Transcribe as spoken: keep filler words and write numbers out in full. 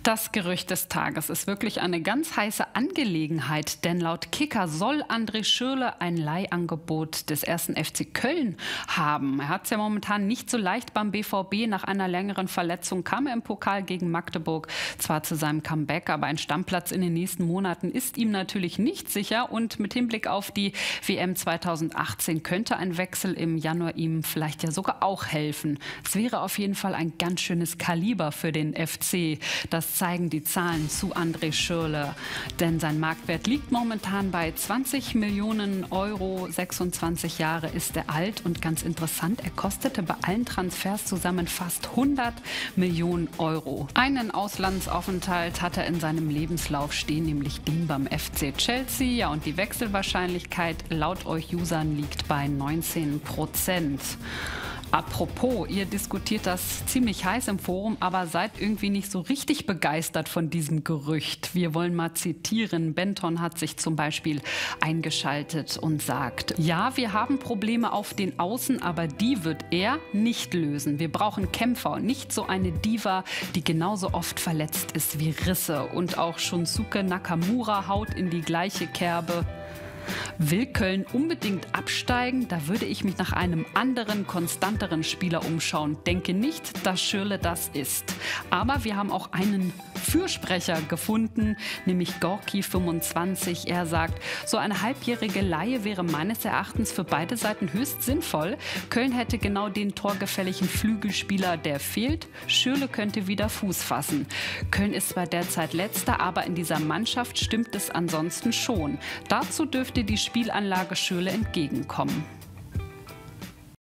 Das Gerücht des Tages ist wirklich eine ganz heiße Angelegenheit, denn laut Kicker soll André Schürrle ein Leihangebot des ersten F C Köln haben. Er hat es ja momentan nicht so leicht beim B V B. Nach einer längeren Verletzung kam er im Pokal gegen Magdeburg zwar zu seinem Comeback, aber ein Stammplatz in den nächsten Monaten ist ihm natürlich nicht sicher. Und mit Hinblick auf die W M zweitausendachtzehn könnte ein Wechsel im Januar ihm vielleicht ja sogar auch helfen. Es wäre auf jeden Fall ein ganz schönes Kaliber für den F C. Das zeigen die Zahlen zu André Schürrle. Denn sein Marktwert liegt momentan bei zwanzig Millionen Euro. sechsundzwanzig Jahre ist er alt und ganz interessant, er kostete bei allen Transfers zusammen fast hundert Millionen Euro. Einen Auslandsaufenthalt hat er in seinem Lebenslauf stehen, nämlich den beim F C Chelsea. Ja, und die Wechselwahrscheinlichkeit laut euch Usern liegt bei neunzehn Prozent. Apropos, ihr diskutiert das ziemlich heiß im Forum, aber seid irgendwie nicht so richtig begeistert von diesem Gerücht. Wir wollen mal zitieren. Benton hat sich zum Beispiel eingeschaltet und sagt: Ja, wir haben Probleme auf den Außen, aber die wird er nicht lösen. Wir brauchen Kämpfer und nicht so eine Diva, die genauso oft verletzt ist wie Risse. Und auch Shunsuke Nakamura haut in die gleiche Kerbe. Will Köln unbedingt absteigen? Da würde ich mich nach einem anderen, konstanteren Spieler umschauen. Denke nicht, dass Schürrle das ist. Aber wir haben auch einen Fürsprecher gefunden, nämlich Gorki fünfundzwanzig. Er sagt, so eine halbjährige Leihe wäre meines Erachtens für beide Seiten höchst sinnvoll. Köln hätte genau den torgefälligen Flügelspieler, der fehlt. Schürrle könnte wieder Fuß fassen. Köln ist zwar derzeit Letzter, aber in dieser Mannschaft stimmt es ansonsten schon. Dazu dürfte die Spielanlage Schürrle entgegenkommen.